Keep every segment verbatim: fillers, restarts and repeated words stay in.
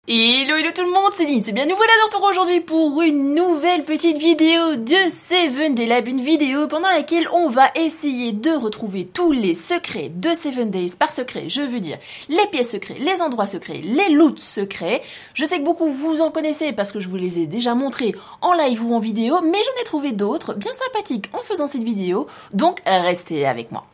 Hello hello tout le monde, c'est Lynn, c'est bien, nous voilà de retour aujourd'hui pour une nouvelle petite vidéo de Seven Day Lab, une vidéo pendant laquelle on va essayer de retrouver tous les secrets de Seven Days. Par secret, je veux dire les pièces secrets, les endroits secrets, les loots secrets. Je sais que beaucoup vous en connaissez parce que je vous les ai déjà montrés en live ou en vidéo, mais j'en ai trouvé d'autres bien sympathiques en faisant cette vidéo, donc restez avec moi.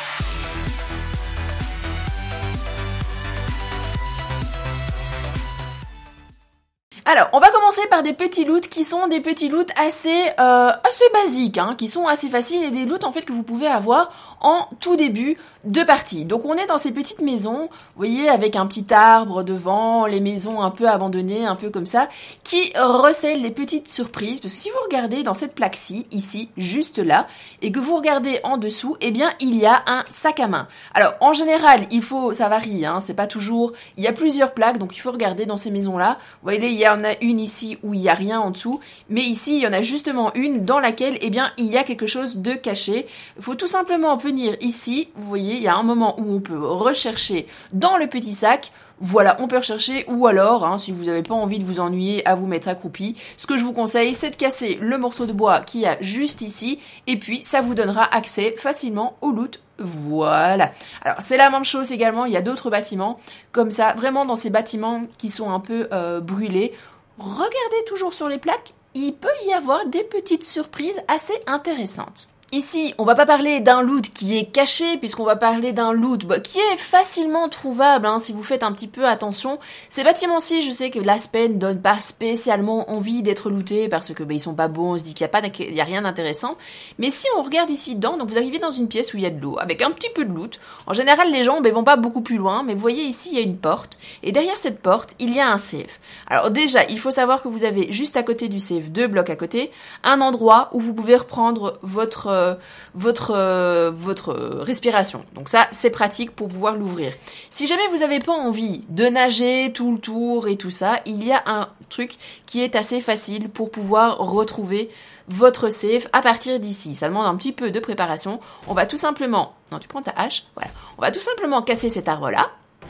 Alors, on va commencer par des petits loots qui sont des petits loots assez euh, assez basiques, hein, qui sont assez faciles et des loots en fait que vous pouvez avoir en tout début de partie. Donc on est dans ces petites maisons, vous voyez, avec un petit arbre devant, les maisons un peu abandonnées, un peu comme ça, qui recèlent les petites surprises. Parce que si vous regardez dans cette plaque-ci, ici, juste là, et que vous regardez en dessous, eh bien il y a un sac à main. Alors en général, il faut, ça varie, hein, c'est pas toujours, il y a plusieurs plaques, donc il faut regarder dans ces maisons-là. Vous voyez, il y a Il y en a une ici où il n'y a rien en dessous, mais ici il y en a justement une dans laquelle eh bien il y a quelque chose de caché. Il faut tout simplement venir ici, vous voyez, il y a un moment où on peut rechercher dans le petit sac. Voilà, on peut rechercher, ou alors, hein, si vous n'avez pas envie de vous ennuyer à vous mettre accroupi, ce que je vous conseille, c'est de casser le morceau de bois qu'il y a juste ici, et puis ça vous donnera accès facilement au loot. Voilà. Alors, c'est la même chose également, il y a d'autres bâtiments, comme ça, vraiment dans ces bâtiments qui sont un peu euh, brûlés. Regardez toujours sur les plaques, il peut y avoir des petites surprises assez intéressantes. Ici, on va pas parler d'un loot qui est caché, puisqu'on va parler d'un loot bah, qui est facilement trouvable, hein, si vous faites un petit peu attention. Ces bâtiments-ci, je sais que l'aspect ne donne pas spécialement envie d'être lootés, parce que bah, ils sont pas beaux, on se dit qu'il y a pas, il y a rien d'intéressant. Mais si on regarde ici dedans, donc vous arrivez dans une pièce où il y a de l'eau, avec un petit peu de loot. En général, les gens bah, vont pas beaucoup plus loin, mais vous voyez ici, il y a une porte, et derrière cette porte, il y a un save. Alors déjà, il faut savoir que vous avez juste à côté du save, deux blocs à côté, un endroit où vous pouvez reprendre votre euh, votre euh, votre euh, respiration. Donc ça, c'est pratique pour pouvoir l'ouvrir. Si jamais vous n'avez pas envie de nager tout le tour et tout ça, il y a un truc qui est assez facile pour pouvoir retrouver votre save à partir d'ici. Ça demande un petit peu de préparation. On va tout simplement... Non, tu prends ta hache. Voilà. On va tout simplement casser cet arbre-là.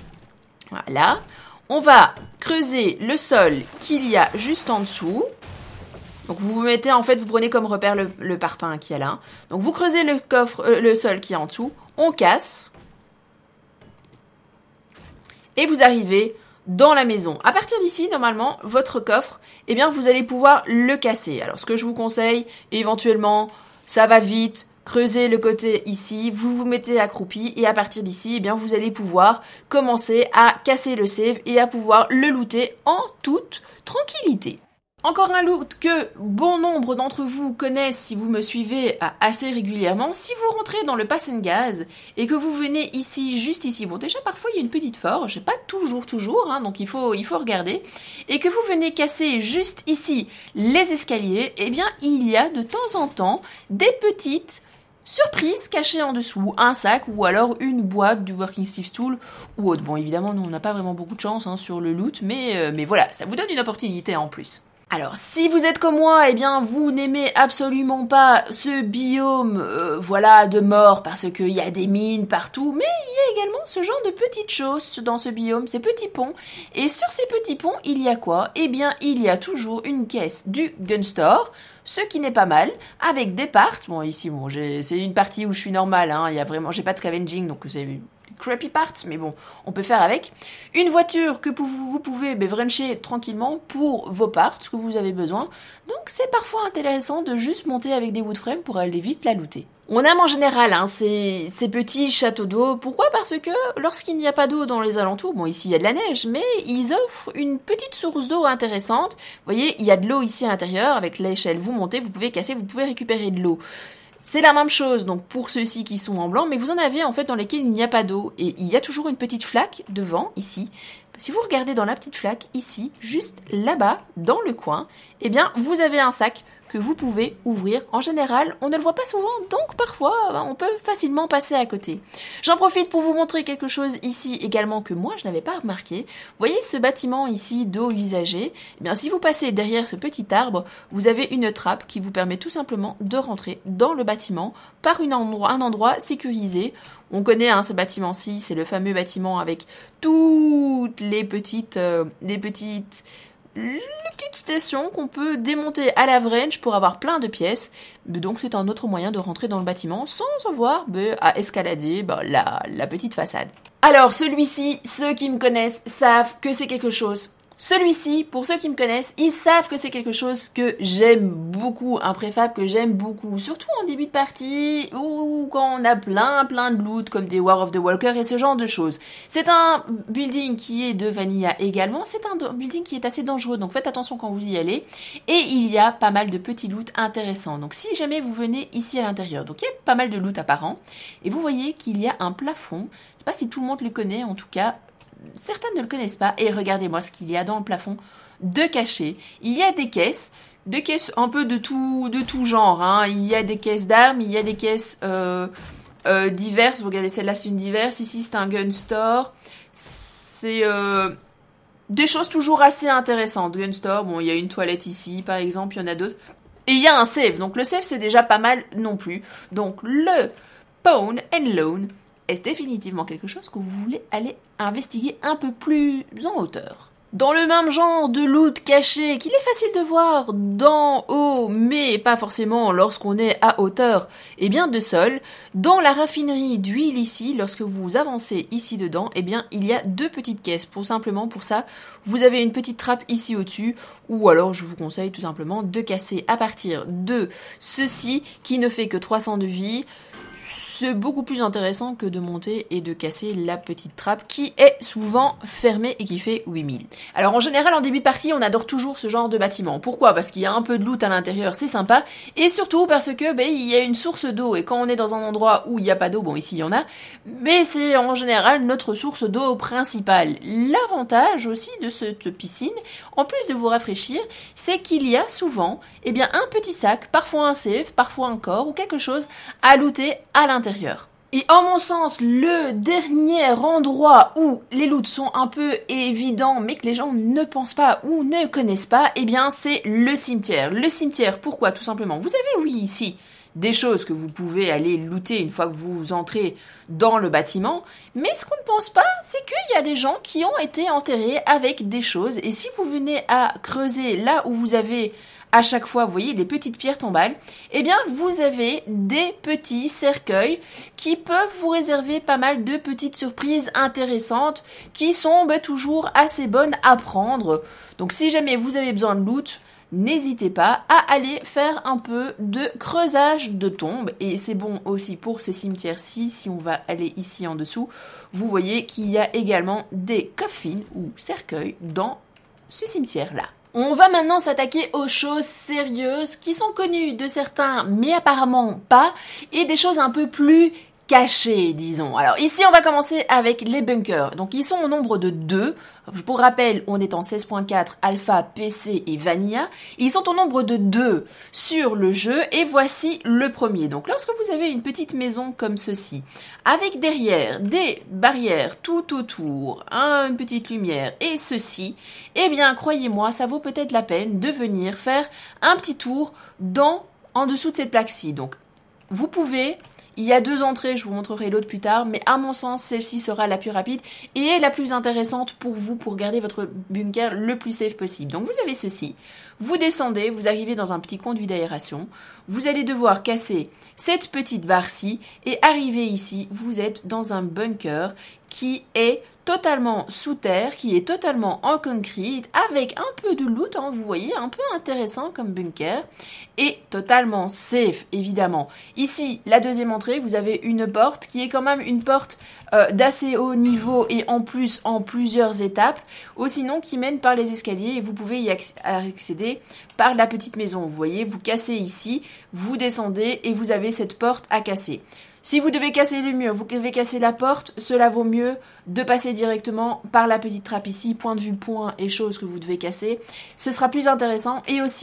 Voilà. On va creuser le sol qu'il y a juste en dessous. Donc vous vous mettez, en fait, vous prenez comme repère le, le parpaing qui est là. Donc vous creusez le coffre, euh, le sol qui est en dessous, on casse. Et vous arrivez dans la maison. À partir d'ici, normalement, votre coffre, eh bien, vous allez pouvoir le casser. Alors ce que je vous conseille, éventuellement, ça va vite, creusez le côté ici, vous vous mettez accroupi et à partir d'ici, eh bien, vous allez pouvoir commencer à casser le save et à pouvoir le looter en toute tranquillité. Encore un loot que bon nombre d'entre vous connaissent si vous me suivez assez régulièrement. Si vous rentrez dans le Pass and Gaz et que vous venez ici, juste ici, bon déjà parfois il y a une petite forge, pas toujours toujours, hein, donc il faut, il faut regarder, et que vous venez casser juste ici les escaliers, eh bien il y a de temps en temps des petites surprise cachée en dessous, un sac ou alors une boîte du Working Thieves Tool ou autre. Bon évidemment nous on n'a pas vraiment beaucoup de chance hein, sur le loot, mais, euh, mais voilà, ça vous donne une opportunité en plus. Alors, si vous êtes comme moi, eh bien, vous n'aimez absolument pas ce biome, euh, voilà, de mort, parce qu'il y a des mines partout, mais il y a également ce genre de petites choses dans ce biome, ces petits ponts. Et sur ces petits ponts, il y a quoi? Eh bien, il y a toujours une caisse du Gun Store, ce qui n'est pas mal, avec des parts. Bon, ici, bon, c'est une partie où je suis normale, hein, il y a vraiment, j'ai pas de scavenging, donc c'est crappy parts, mais bon, on peut faire avec. Une voiture que vous pouvez ben, wrencher tranquillement pour vos parts, ce que vous avez besoin. Donc c'est parfois intéressant de juste monter avec des wood frames pour aller vite la looter. On aime en général hein, ces, ces petits châteaux d'eau. Pourquoi? Parce que lorsqu'il n'y a pas d'eau dans les alentours, bon ici il y a de la neige, mais ils offrent une petite source d'eau intéressante. Vous voyez, il y a de l'eau ici à l'intérieur, avec l'échelle, vous montez, vous pouvez casser, vous pouvez récupérer de l'eau. C'est la même chose donc pour ceux-ci qui sont en blanc, mais vous en avez en fait dans lesquels il n'y a pas d'eau. Et il y a toujours une petite flaque devant, ici. Si vous regardez dans la petite flaque, ici, juste là-bas, dans le coin, eh bien, vous avez un sac que vous pouvez ouvrir. En général, on ne le voit pas souvent, donc parfois, on peut facilement passer à côté. J'en profite pour vous montrer quelque chose ici également que moi, je n'avais pas remarqué. Vous voyez ce bâtiment ici d'eau usagée? Eh bien, si vous passez derrière ce petit arbre, vous avez une trappe qui vous permet tout simplement de rentrer dans le bâtiment par une endroit, un endroit sécurisé. On connaît hein, ce bâtiment-ci, c'est le fameux bâtiment avec toutes les petites, euh, les petites, les petites stations qu'on peut démonter à la wrench pour avoir plein de pièces. Donc c'est un autre moyen de rentrer dans le bâtiment sans avoir bah, à escalader bah, la, la petite façade. Alors celui-ci, ceux qui me connaissent savent que c'est quelque chose. Celui-ci, pour ceux qui me connaissent, ils savent que c'est quelque chose que j'aime beaucoup, un préfab que j'aime beaucoup, surtout en début de partie ou quand on a plein plein de loot comme des War of the Walker et ce genre de choses. C'est un building qui est de Vanilla également, c'est un building qui est assez dangereux, donc faites attention quand vous y allez. Et il y a pas mal de petits loot intéressants, donc si jamais vous venez ici à l'intérieur, donc il y a pas mal de loot apparent, et vous voyez qu'il y a un plafond, je sais pas si tout le monde le connaît, en tout cas, certains ne le connaissent pas, et regardez-moi ce qu'il y a dans le plafond de cachets. Il y a des caisses, des caisses un peu de tout, de tout genre, hein. Il y a des caisses d'armes, il y a des caisses euh, euh, diverses, vous regardez celle-là c'est une diverse, ici c'est un gun store, c'est euh, des choses toujours assez intéressantes. Gun store, bon il y a une toilette ici par exemple, il y en a d'autres, et il y a un safe, donc le safe c'est déjà pas mal non plus, donc le pawn and loan est définitivement quelque chose que vous voulez aller investiguer un peu plus en hauteur. Dans le même genre de loot caché qu'il est facile de voir d'en haut, mais pas forcément lorsqu'on est à hauteur, et bien de sol, dans la raffinerie d'huile ici, lorsque vous avancez ici dedans, eh bien il y a deux petites caisses. Pour simplement pour ça, vous avez une petite trappe ici au-dessus, ou alors je vous conseille tout simplement de casser à partir de ceci qui ne fait que trois cents de vie. C'est beaucoup plus intéressant que de monter et de casser la petite trappe qui est souvent fermée et qui fait huit mille. Alors en général en début de partie on adore toujours ce genre de bâtiment. Pourquoi? Parce qu'il y a un peu de loot à l'intérieur, c'est sympa, et surtout parce que ben, il y a une source d'eau, et quand on est dans un endroit où il n'y a pas d'eau, bon ici il y en a, mais c'est en général notre source d'eau principale. L'avantage aussi de cette piscine, en plus de vous rafraîchir, c'est qu'il y a souvent eh bien, un petit sac, parfois un safe, parfois un corps ou quelque chose à looter à l'intérieur. Et en mon sens, le dernier endroit où les loots sont un peu évidents, mais que les gens ne pensent pas ou ne connaissent pas, eh bien c'est le cimetière. Le cimetière, pourquoi? Tout simplement, vous avez oui ici des choses que vous pouvez aller looter une fois que vous entrez dans le bâtiment, mais ce qu'on ne pense pas, c'est qu'il y a des gens qui ont été enterrés avec des choses, et si vous venez à creuser là où vous avez à chaque fois, vous voyez, des petites pierres tombales, eh bien, vous avez des petits cercueils qui peuvent vous réserver pas mal de petites surprises intéressantes qui sont bah, toujours assez bonnes à prendre. Donc, si jamais vous avez besoin de loot, n'hésitez pas à aller faire un peu de creusage de tombes. Et c'est bon aussi pour ce cimetière-ci, si on va aller ici en dessous, vous voyez qu'il y a également des coffins ou cercueils dans ce cimetière-là. On va maintenant s'attaquer aux choses sérieuses qui sont connues de certains mais apparemment pas, et des choses un peu plus cachées, disons. Alors ici on va commencer avec les bunkers. Donc ils sont au nombre de deux. Pour rappel, on est en seize point quatre Alpha, P C et Vanilla. Ils sont au nombre de deux sur le jeu, et voici le premier. Donc lorsque vous avez une petite maison comme ceci, avec derrière des barrières tout autour, une petite lumière et ceci, eh bien croyez-moi, ça vaut peut-être la peine de venir faire un petit tour dans, en dessous de cette plaque-ci. Donc vous pouvez... Il y a deux entrées, je vous montrerai l'autre plus tard, mais à mon sens, celle-ci sera la plus rapide et la plus intéressante pour vous, pour garder votre bunker le plus safe possible. Donc vous avez ceci, vous descendez, vous arrivez dans un petit conduit d'aération, vous allez devoir casser cette petite barre-ci et arriver ici, vous êtes dans un bunker qui est totalement sous terre, qui est totalement en concrete, avec un peu de loot, hein, vous voyez, un peu intéressant comme bunker, et totalement safe, évidemment. Ici, la deuxième entrée, vous avez une porte qui est quand même une porte euh, d'assez haut niveau et en plus en plusieurs étapes, ou sinon qui mène par les escaliers, et vous pouvez y accéder par la petite maison. Vous voyez, vous cassez ici, vous descendez et vous avez cette porte à casser. Si vous devez casser le mur, vous devez casser la porte, cela vaut mieux de passer directement par la petite trappe ici, point de vue point et choses que vous devez casser. Ce sera plus intéressant, et aussi,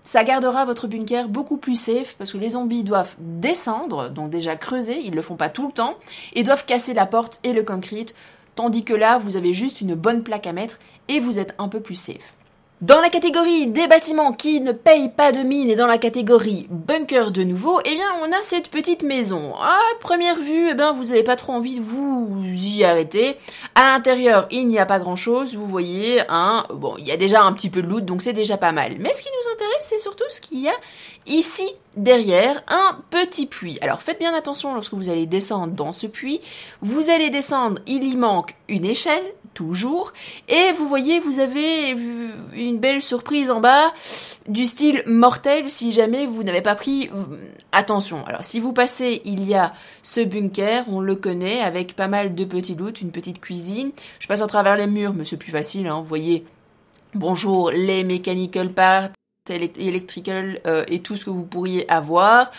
ça gardera votre bunker beaucoup plus safe parce que les zombies doivent descendre, donc déjà creuser, ils le font pas tout le temps, et doivent casser la porte et le concrete, tandis que là, vous avez juste une bonne plaque à mettre et vous êtes un peu plus safe. Dans la catégorie des bâtiments qui ne payent pas de mine et dans la catégorie bunker de nouveau, eh bien on a cette petite maison. À première vue, eh bien vous n'avez pas trop envie de vous y arrêter. À l'intérieur, il n'y a pas grand chose. Vous voyez, hein, bon, il y a déjà un petit peu de loot, donc c'est déjà pas mal. Mais ce qui nous intéresse, c'est surtout ce qu'il y a ici derrière, un petit puits. Alors faites bien attention lorsque vous allez descendre dans ce puits. Vous allez descendre, il y manque une échelle, toujours. Et vous voyez, vous avez une belle surprise en bas, du style mortel si jamais vous n'avez pas pris attention. Alors si vous passez, il y a ce bunker, on le connaît, avec pas mal de petits loot, une petite cuisine. Je passe à travers les murs, mais c'est plus facile, hein, vous voyez. Bonjour, les mechanical parts, electrical euh, et tout ce que vous pourriez avoir.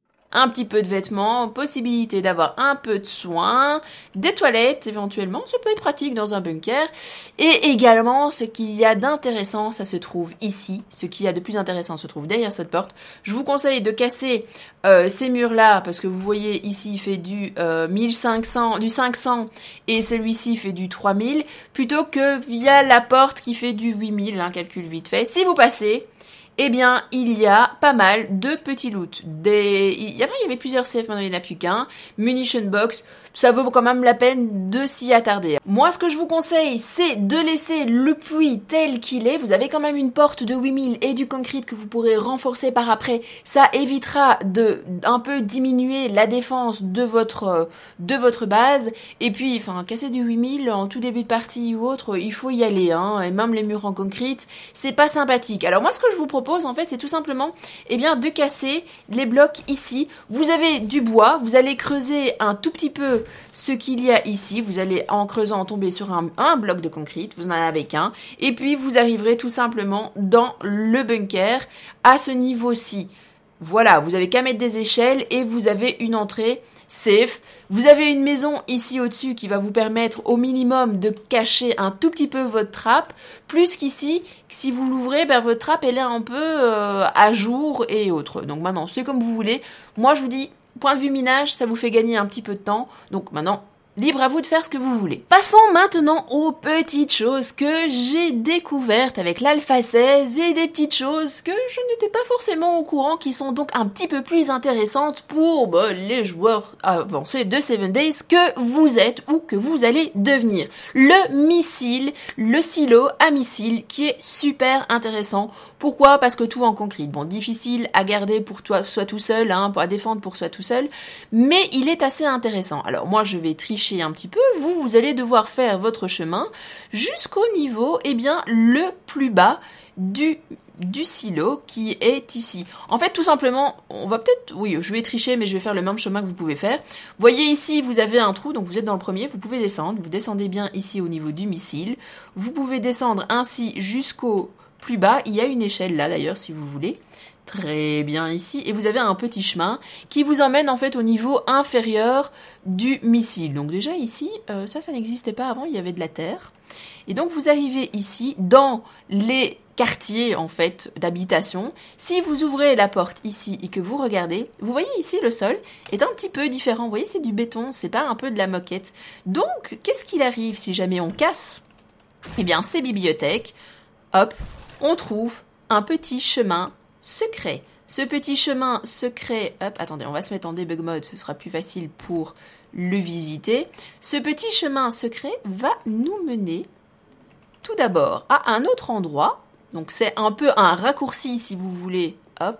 Un petit peu de vêtements, possibilité d'avoir un peu de soins, des toilettes éventuellement, ça peut être pratique dans un bunker. Et également, ce qu'il y a d'intéressant, ça se trouve ici. Ce qu'il y a de plus intéressant se trouve derrière cette porte. Je vous conseille de casser euh, ces murs-là, parce que vous voyez ici, il fait du euh, mille cinq cents, du cinq cents, et celui-ci fait du trois mille, plutôt que via la porte qui fait du huit mille, un calcul vite fait. Si vous passez, eh bien, il y a pas mal de petits loot. Des... Il y avait, il y avait plusieurs safes, maintenant il n'y en a plus qu'un. Munition box, ça vaut quand même la peine de s'y attarder. Moi, ce que je vous conseille, c'est de laisser le puits tel qu'il est. Vous avez quand même une porte de huit mille et du concrete que vous pourrez renforcer par après. Ça évitera de un peu diminuer la défense de votre, de votre base. Et puis, enfin, casser du huit mille en tout début de partie ou autre, il faut y aller, hein. Et même les murs en concrete, c'est pas sympathique. Alors moi, ce que je vous propose, en fait, c'est tout simplement, eh bien, de casser les blocs ici. Vous avez du bois, vous allez creuser un tout petit peu ce qu'il y a ici. Vous allez, en creusant, tomber sur un, un bloc de concrete, vous en avez qu'un, et puis vous arriverez tout simplement dans le bunker à ce niveau-ci. Voilà, vous avez qu'à mettre des échelles et vous avez une entrée safe. Vous avez une maison ici au-dessus qui va vous permettre au minimum de cacher un tout petit peu votre trappe, plus qu'ici, si vous l'ouvrez, ben, votre trappe elle est un peu euh, à jour et autres. Donc maintenant, c'est comme vous voulez. Moi, je vous dis, point de vue minage, ça vous fait gagner un petit peu de temps. Donc maintenant, libre à vous de faire ce que vous voulez. Passons maintenant aux petites choses que j'ai découvertes avec l'Alpha seize et des petites choses que je n'étais pas forcément au courant qui sont donc un petit peu plus intéressantes pour bah, les joueurs avancés de seven days que vous êtes ou que vous allez devenir. Le missile, le silo à missile qui est super intéressant. Pourquoi ? Parce que tout en concrete. Bon, difficile à garder pour toi, soit tout seul, hein, pour à défendre pour soi tout seul, mais il est assez intéressant. Alors moi je vais tricher un petit peu, vous, vous allez devoir faire votre chemin jusqu'au niveau, eh bien, le plus bas du, du silo qui est ici. En fait, tout simplement, on va peut-être, oui, je vais tricher, mais je vais faire le même chemin que vous pouvez faire. Voyez ici, vous avez un trou, donc vous êtes dans le premier, vous pouvez descendre, vous descendez bien ici au niveau du missile. Vous pouvez descendre ainsi jusqu'au plus bas, il y a une échelle là d'ailleurs, si vous voulez. Très bien ici, et vous avez un petit chemin qui vous emmène en fait au niveau inférieur du missile. Donc déjà ici, euh, ça, ça n'existait pas avant, il y avait de la terre. Et donc vous arrivez ici dans les quartiers en fait d'habitation. Si vous ouvrez la porte ici et que vous regardez, vous voyez ici le sol est un petit peu différent. Vous voyez, c'est du béton, c'est pas un peu de la moquette. Donc qu'est-ce qu'il arrive si jamais on casse ? Eh bien ces bibliothèques, hop, on trouve un petit chemin secret. Ce petit chemin secret, hop, attendez, on va se mettre en debug mode, ce sera plus facile pour le visiter. Ce petit chemin secret va nous mener tout d'abord à un autre endroit. Donc c'est un peu un raccourci si vous voulez, hop.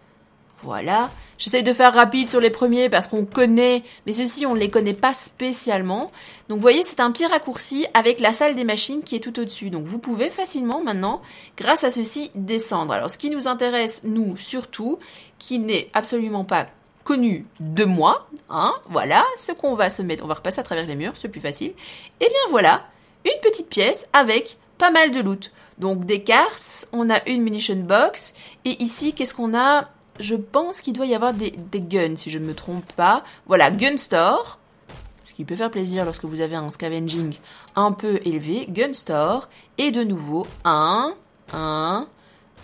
Voilà, j'essaye de faire rapide sur les premiers parce qu'on connaît, mais ceux-ci on ne les connaît pas spécialement. Donc vous voyez, c'est un petit raccourci avec la salle des machines qui est tout au-dessus. Donc vous pouvez facilement maintenant, grâce à ceci, descendre. Alors ce qui nous intéresse, nous, surtout, qui n'est absolument pas connu de moi, hein, voilà, ce qu'on va se mettre, on va repasser à travers les murs, c'est plus facile. Et bien voilà, une petite pièce avec pas mal de loot. Donc des cartes, on a une munition box, et ici, qu'est-ce qu'on a ? Je pense qu'il doit y avoir des, des guns, si je ne me trompe pas. Voilà, gun store, ce qui peut faire plaisir lorsque vous avez un scavenging un peu élevé. Gun store, et de nouveau, un, un,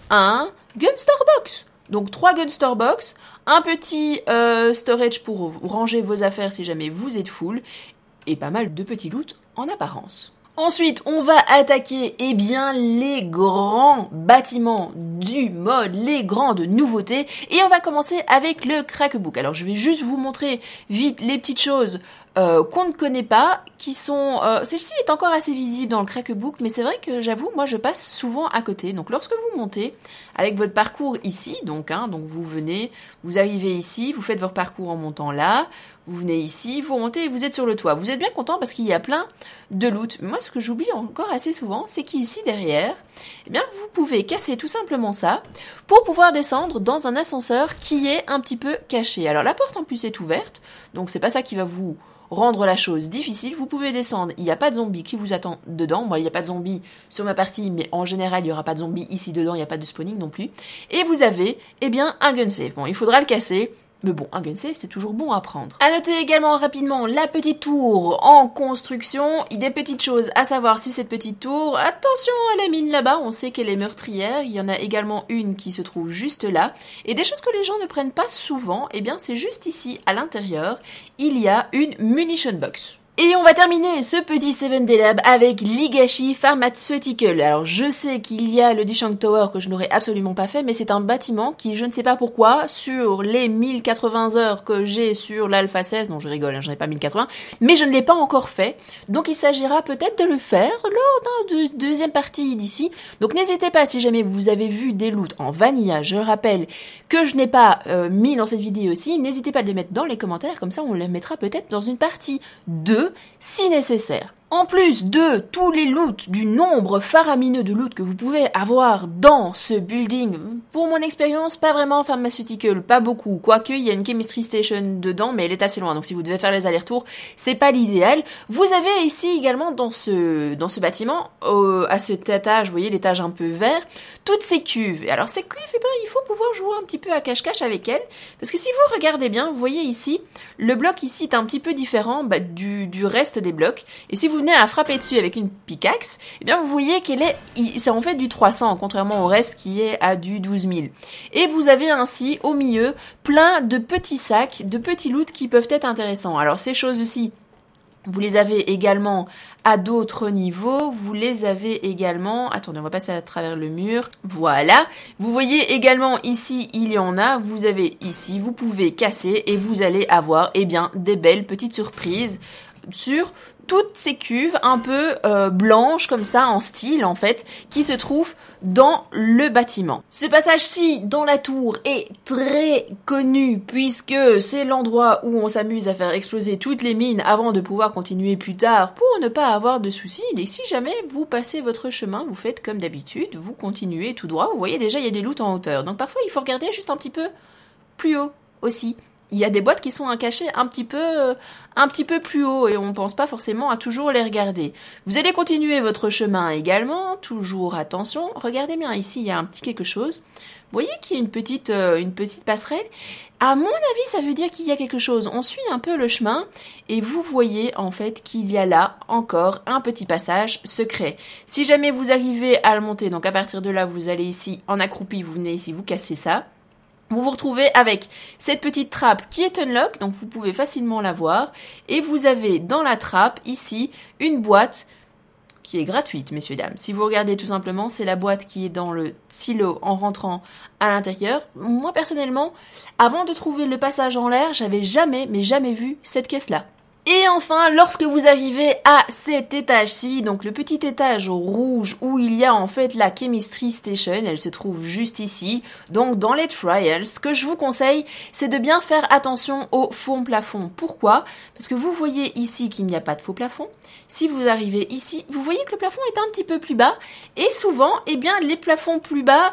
un Gunstore Box. Donc trois Gunstore Box, un petit euh, storage pour ranger vos affaires si jamais vous êtes full, et pas mal de petits loot en apparence. Ensuite, on va attaquer eh bien, les grands bâtiments du mode, les grandes nouveautés. Et on va commencer avec le Crackbook. Alors, je vais juste vous montrer vite les petites choses euh, qu'on ne connaît pas, qui sont... Euh, celle-ci est encore assez visible dans le Crackbook, mais c'est vrai que j'avoue, moi, je passe souvent à côté. Donc, lorsque vous montez avec votre parcours ici, donc, hein, donc vous venez, vous arrivez ici, vous faites votre parcours en montant là, vous venez ici, vous montez et vous êtes sur le toit. Vous êtes bien content parce qu'il y a plein de loot. Mais moi, ce que j'oublie encore assez souvent, c'est qu'ici derrière, eh bien, vous pouvez casser tout simplement ça pour pouvoir descendre dans un ascenseur qui est un petit peu caché. Alors, la porte en plus est ouverte, donc c'est pas ça qui va vous rendre la chose difficile. Vous pouvez descendre, il n'y a pas de zombie qui vous attend dedans. Bon, il n'y a pas de zombie sur ma partie, mais en général, il n'y aura pas de zombie ici dedans, il n'y a pas de spawning non plus. Et vous avez, eh bien, un gun safe. Bon, il faudra le casser. Mais bon, un gun safe, c'est toujours bon à prendre. À noter également rapidement la petite tour en construction. Il y a des petites choses à savoir sur cette petite tour. Attention à la mine là-bas, on sait qu'elle est meurtrière. Il y en a également une qui se trouve juste là. Et des choses que les gens ne prennent pas souvent, eh bien c'est juste ici, à l'intérieur, il y a une munition box. Et on va terminer ce petit seven day lab avec Legacy Pharmaceutical. Alors je sais qu'il y a le Dishang Tower que je n'aurais absolument pas fait, mais c'est un bâtiment qui, je ne sais pas pourquoi, sur les mille quatre-vingts heures que j'ai sur l'Alpha seize, non je rigole, hein, j'en ai pas mille quatre-vingts, mais je ne l'ai pas encore fait, donc il s'agira peut-être de le faire lors d'une deuxième partie d'ici. Donc n'hésitez pas, si jamais vous avez vu des loots en vanilla, je rappelle que je n'ai pas euh, mis dans cette vidéo aussi, n'hésitez pas à les mettre dans les commentaires, comme ça on les mettra peut-être dans une partie deux si nécessaire. En plus de tous les loots, du nombre faramineux de loot que vous pouvez avoir dans ce building, pour mon expérience, pas vraiment pharmaceutical, pas beaucoup, quoique il y a une chemistry station dedans, mais elle est assez loin, donc si vous devez faire les allers-retours, c'est pas l'idéal. Vous avez ici également dans ce, dans ce bâtiment, euh, à cet étage, vous voyez l'étage un peu vert, toutes ces cuves. Et alors ces cuves, eh ben, il faut pouvoir jouer un petit peu à cache-cache avec elles, parce que si vous regardez bien, vous voyez ici, le bloc ici est un petit peu différent bah, du, du reste des blocs, et si vous venez à frapper dessus avec une pickaxe, eh bien vous voyez qu'elle est, c'est en fait du trois cents, contrairement au reste qui est à du douze mille. Et vous avez ainsi au milieu plein de petits sacs, de petits loots qui peuvent être intéressants. Alors ces choses aussi, vous les avez également à d'autres niveaux, vous les avez également, attendez on va passer à travers le mur, voilà, vous voyez également ici il y en a, vous avez ici, vous pouvez casser et vous allez avoir eh bien des belles petites surprises sur toutes ces cuves un peu euh, blanches comme ça en style en fait qui se trouvent dans le bâtiment. Ce passage-ci dans la tour est très connu puisque c'est l'endroit où on s'amuse à faire exploser toutes les mines avant de pouvoir continuer plus tard pour ne pas avoir de soucis. Et si jamais vous passez votre chemin, vous faites comme d'habitude, vous continuez tout droit. Vous voyez déjà il y a des loots en hauteur. Donc parfois il faut regarder juste un petit peu plus haut aussi. Il y a des boîtes qui sont cachées un petit peu, euh, un petit peu plus haut et on ne pense pas forcément à toujours les regarder. Vous allez continuer votre chemin également, toujours attention. Regardez bien ici, il y a un petit quelque chose. Vous voyez qu'il y a une petite, euh, une petite passerelle. À mon avis, ça veut dire qu'il y a quelque chose. On suit un peu le chemin et vous voyez en fait qu'il y a là encore un petit passage secret. Si jamais vous arrivez à le monter, donc à partir de là, vous allez ici en accroupi, vous venez ici, vous cassez ça. Vous vous retrouvez avec cette petite trappe qui est unlock, donc vous pouvez facilement la voir. Et vous avez dans la trappe, ici, une boîte qui est gratuite, messieurs, dames. Si vous regardez tout simplement, c'est la boîte qui est dans le silo en rentrant à l'intérieur. Moi, personnellement, avant de trouver le passage en l'air, j'avais jamais, mais jamais vu cette caisse-là. Et enfin, lorsque vous arrivez à cet étage-ci, donc le petit étage rouge où il y a en fait la Chemistry Station, elle se trouve juste ici, donc dans les trials, ce que je vous conseille, c'est de bien faire attention au faux plafond. Pourquoi ? Parce que vous voyez ici qu'il n'y a pas de faux plafond. Si vous arrivez ici, vous voyez que le plafond est un petit peu plus bas, et souvent, eh bien, les plafonds plus bas,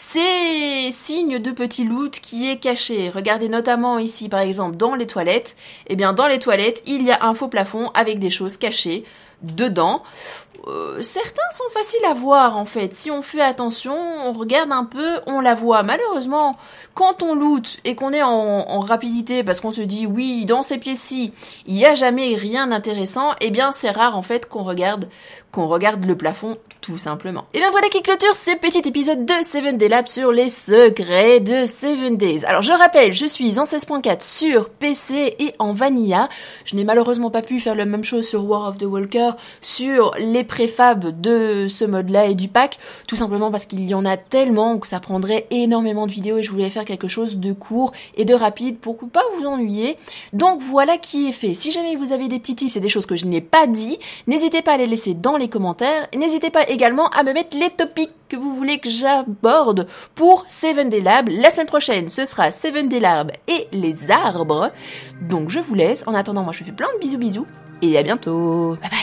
c'est signe de petit loot qui est caché. Regardez notamment ici, par exemple, dans les toilettes, eh bien, dans les toilettes, il Il y a un faux plafond avec des choses cachées dedans. Euh, certains sont faciles à voir en fait. Si on fait attention, on regarde un peu, on la voit. Malheureusement, quand on loot et qu'on est en, en rapidité parce qu'on se dit oui, dans ces pièces-ci, il n'y a jamais rien d'intéressant, eh bien c'est rare en fait qu'on regarde qu'on regarde le plafond tout simplement. Et bien voilà qui clôture ce petit épisode de seven day Lab sur les secrets de seven days. Alors je rappelle, je suis en seize point quatre sur P C et en Vanilla. Je n'ai malheureusement pas pu faire la même chose sur War of the Walker, sur les préfabs de ce mode-là et du pack, tout simplement parce qu'il y en a tellement que ça prendrait énormément de vidéos et je voulais faire quelque chose de court et de rapide pour ne pas vous ennuyer. Donc voilà qui est fait. Si jamais vous avez des petits tips et des choses que je n'ai pas dit, n'hésitez pas à les laisser dans les commentaires et n'hésitez pas également à me mettre les topics que vous voulez que j'aborde pour seven day Lab. La semaine prochaine, ce sera seven day Lab et les arbres. Donc je vous laisse. En attendant, moi je vous fais plein de bisous bisous et à bientôt. Bye bye.